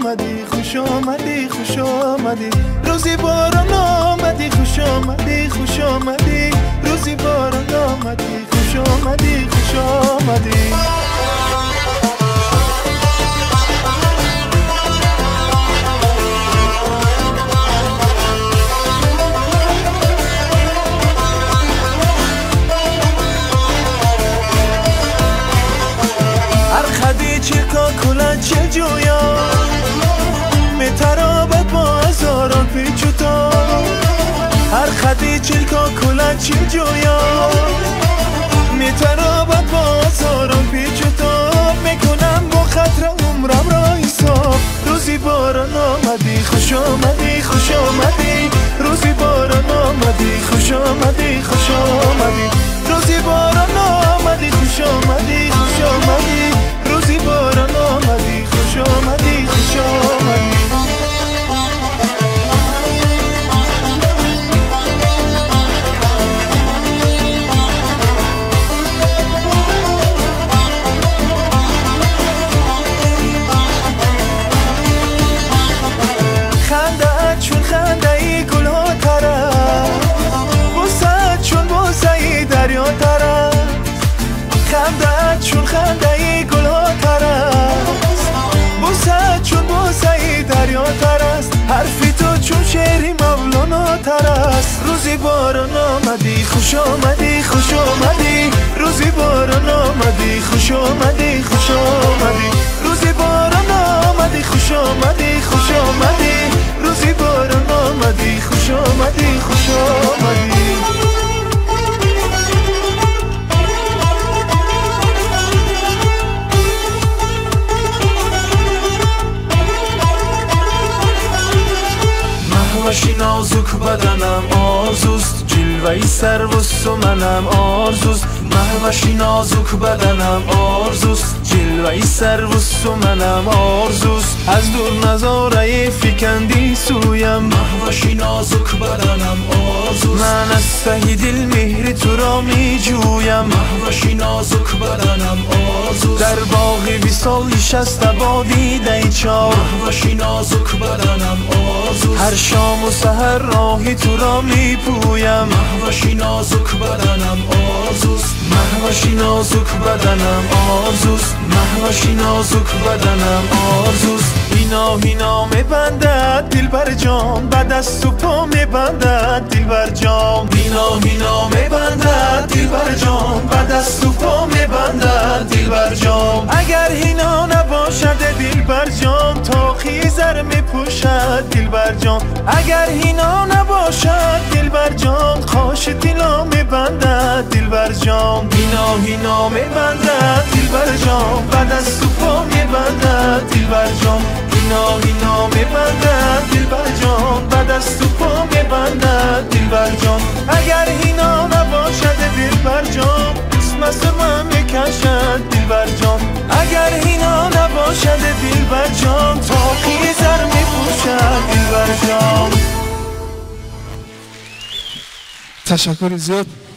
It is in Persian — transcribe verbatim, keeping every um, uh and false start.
آمدی خوش آمدی خوش آمدی روزی باران آمدی خوش آمدی خوش آمدی روزی باران آمدی خوش آمدی خوش آمدی چه جویا میترابد با هزاران پیچ و تاب هر خدی چلکا کلا چه جویا میترابد با هزاران پیچ و تاب میکنم با خطر عمرم را حساب روزی باران آمدی خوش آمدی خوش آمدی روزی باران آمدی خوش آمدی خوش آمدی روزی باران آمدی خوش آمدی خوش آمدی روزی باران آمدی خوش آمدی خوش آمدی خنده چون خنده ای گل ها تره بوسه چون بوسه ای دریا تره خنده چون خنده ای گل ها تره بوسه چون بوسه ای دریا ترست حرفی تو چون شعری مولانا ترست روزی باران آمدی خوش آمدی خوش آمدی روزی باران آمدی خوش آمدی خوش آمدی روزی باران آمدی خوش آمدی خوش آمدی روزی باران آمدی خوش آمدی خوش آمدی محوشی نازک بدنم آرزوست جلوهی سروست و منم آرزوست محوشی نازک بدنم آرزوست جلوهی سروست و منم آرزوست از دور نظاره فکندی سویم محوشی نازک بدنم آرزوست من از ته دل مهر تو را می جویم محوشی نازک بدنم آرزوست در باغ وصال نشسته با دیده چار محوشی نازک بدنم آرزوست هر شام و سحر راه تو را می پویم محوشی نازک بدنم آرزوست محوشی نازک بدنم آرزوست محوشی نازک بدنم آرزوست اینا اینا میبندد دل بر جام بعد از تو پا میبندد دل بر جام اینا اینا میبندد دل بر جام بعد از تو پا میبندد دل بر جام اگر اینا نباشد دل بر جام تا خیزر میپوشد دل بر جام اگر اینا نباشد دل بر جام خاش دلا میبندد دل بر جام اینا اینا میبندد دل بر جام بعد از تو پا میبندد دل بر جام اینا اینا میبندد دل بر جام بعد از تو پا میبندد دل بر جام اگر اینا نباشد دل بر جام اسمس من میکشد دل بر جام اگر اینا نباشد دل بر جام تا خیزر میپوشد دل بر جام. تشکر زیاد.